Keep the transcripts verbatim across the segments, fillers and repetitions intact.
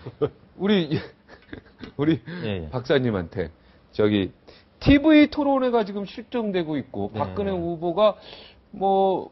우리 우리 예, 예. 박사님한테 저기 티비 토론회가 지금 실정되고 있고 네. 박근혜 후보가 뭐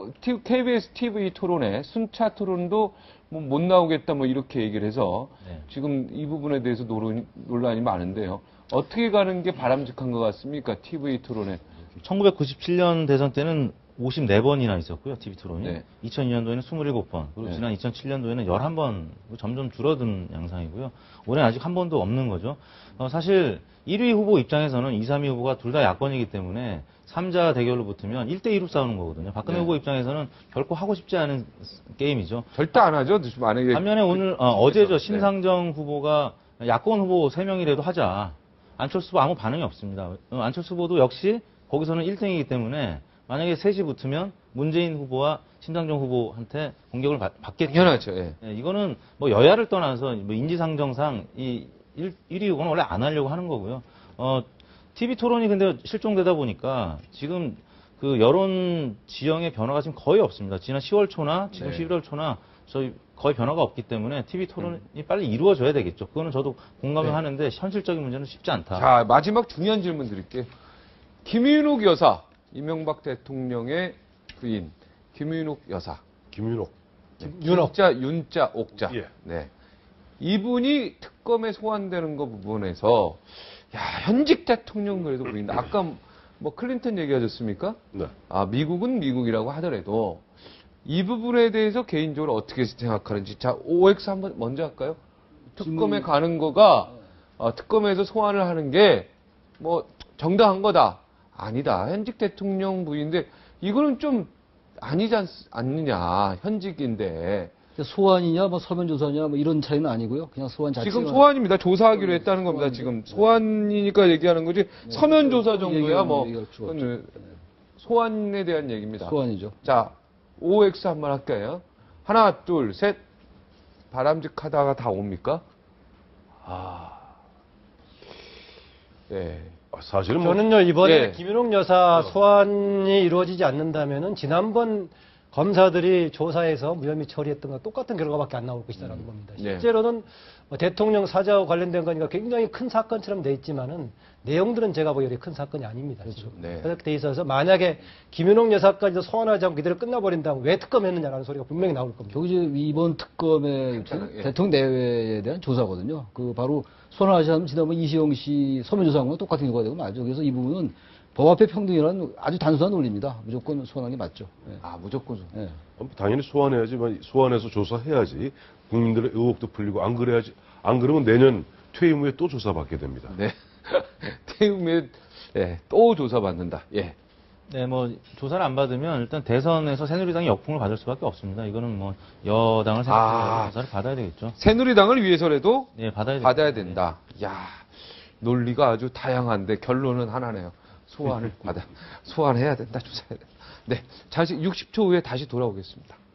케이비에스 티비 토론회 순차 토론도 뭐 못 나오겠다 뭐 이렇게 얘기를 해서 네. 지금 이 부분에 대해서 노론, 논란이 많은데요. 어떻게 가는 게 바람직한 것 같습니까? 티비 토론회. 천구백구십칠 년 대선 때는 오십사 번이나 있었고요, 티비 토론이. 네. 이천이 년도에는 이십칠 번, 그리고 네. 지난 이천칠 년도에는 십일 번, 점점 줄어든 양상이고요. 올해는 아직 한 번도 없는 거죠. 어, 사실 일 위 후보 입장에서는 이, 삼 위 후보가 둘 다 야권이기 때문에 삼자 대결로 붙으면 일 대 이로 싸우는 거거든요. 박근혜 네. 후보 입장에서는 결코 하고 싶지 않은 게임이죠. 절대 안 하죠. 만약에 반면에 오늘 어, 어제죠. 심상정 후보가 야권 후보 세 명이라도 하자. 안철수 후보 아무 반응이 없습니다. 어, 안철수 후보도 역시 거기서는 일 등이기 때문에 만약에 셋이 붙으면 문재인 후보와 심상정 후보한테 공격을 받, 받겠죠. 당연하죠. 예. 예, 이거는 뭐 여야를 떠나서 뭐 인지상정상 이 일 위 후보는 원래 안 하려고 하는 거고요. 어, 티비 토론이 근데 실종되다 보니까 지금 그 여론 지형의 변화가 지금 거의 없습니다. 지난 시월 초나 지금 네. 십일월 초나 저희 거의 변화가 없기 때문에 티비 토론이 음. 빨리 이루어져야 되겠죠. 그거는 저도 공감을 네. 하는데 현실적인 문제는 쉽지 않다. 자, 마지막 중요한 질문 드릴게요. 김윤옥 여사, 이명박 대통령의 부인, 김윤옥 여사. 김윤옥. 윤옥. 자, 윤자, 옥자. 예. 네. 이분이 특검에 소환되는 거 부분에서, 야, 현직 대통령 그래도 보인다. 아까 뭐 클린턴 얘기하셨습니까? 네. 아, 미국은 미국이라고 하더라도 이 부분에 대해서 개인적으로 어떻게 생각하는지. 자, 오엑스 한번 먼저 할까요? 특검에 가는 거가, 어, 특검에서 소환을 하는 게 뭐 정당한 거다. 아니다. 현직 대통령 부인데 이거는 좀 아니지 않, 않느냐. 현직인데. 소환이냐, 뭐 서면 조사냐, 뭐 이런 차이는 아니고요. 그냥 소환 자체가. 지금 소환입니다. 조사하기로 했다는 겁니다. 지금 소환이니까 얘기하는 거지. 네, 서면 조사 정도야 뭐. 얘기할 수가 없죠. 그건 소환에 대한 얘기입니다. 소환이죠. 자, 오엑스 한번 할까요? 하나, 둘, 셋. 바람직하다가 다 옵니까? 아. 예. 사실은 뭐 저는요, 이번에 예. 김윤옥 여사 소환이 이루어지지 않는다면은 지난번 검사들이 조사해서 무혐의 처리했던 거 똑같은 결과밖에 안 나올 것이다라는 겁니다. 네. 실제로는 뭐 대통령 사저와 관련된 거니까 굉장히 큰 사건처럼 돼 있지만은 내용들은 제가 보기에 큰 사건이 아닙니다. 그렇죠. 네. 그렇게 돼 있어서 만약에 김윤옥 여사까지도 소환하지 않고 이대로 끝나버린다면 왜 특검했느냐라는 소리가 분명히 나올 겁니다. 여기 이제 이번 특검의 예. 대통령 내외에 대한 조사거든요. 그 바로 소환하지 않으면 지난번 이시영 씨 서면 조사한 거랑 똑같은 결과가 되고 맞죠. 그래서 이 부분은 법 앞에 평등이라는 아주 단순한 논리입니다. 무조건 소환하는 게 맞죠. 예. 아, 무조건 소환. 예. 당연히 소환해야지, 소환해서 조사해야지 국민들의 의혹도 풀리고 안 그래야지, 안 그러면 내년 퇴임 후에 또 조사받게 됩니다. 네. 퇴임 후에 예, 또 조사받는다. 예. 네, 뭐 조사를 안 받으면 일단 대선에서 새누리당이 역풍을 받을 수밖에 없습니다. 이거는 뭐 여당을 생각해서 아. 조사를 받아야 되겠죠. 새누리당을 위해서라도 네, 받아야 받아야 되겠죠. 된다. 야, 논리가 아주 다양한데 결론은 하나네요. 소환을 받아, 소환해야 된다, 조사해야 된다. 네, 잠시 육십 초 후에 다시 돌아오겠습니다.